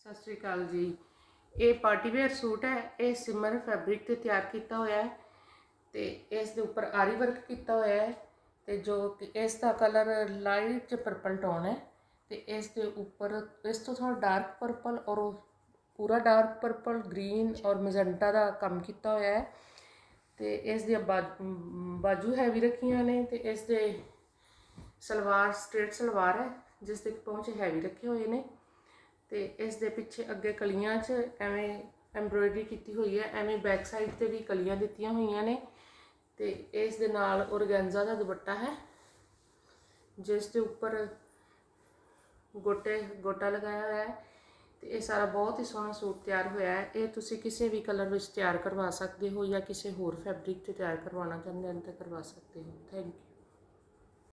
सत श्री अकाल जी। ये पार्टीवेयर सूट है। ये सिमर फैब्रिक ते तैयार किया होया है ते इस दे उपर आरी वर्क किया होया है ते जो इसका कलर लाइट पर्पल टोन है ते इस दे उपर इस तो थोड़ा डार्क पर्पल और पूरा डार्क पर्पल ग्रीन और मजेंटा का काम किया होया है ते इस दी बाजू हैवी रखियां ने ते इस दे सलवार स्ट्रेट सलवार है जिस दे पहुंचे हैवी रखे हुए ने ते इस दे पिछे अगे कलियां च एवें एम्ब्रॉयडरी की हुई है। एवें बैक साइड ते भी कलियां दित्तियां हुई ने ते इस दे नाल ऑर्गेन्जा का दुपट्टा है जिस दे उपर गोटा लगाया हुआ है तो ये सारा बहुत ही सोहना सूट तैयार होया है। ये तुसी किसी भी कलर में तैयार करवा सकते हो या किसी होर फैब्रिक से तैयार करवाना चाहते हैं तो करवा सकते हो। Thank you.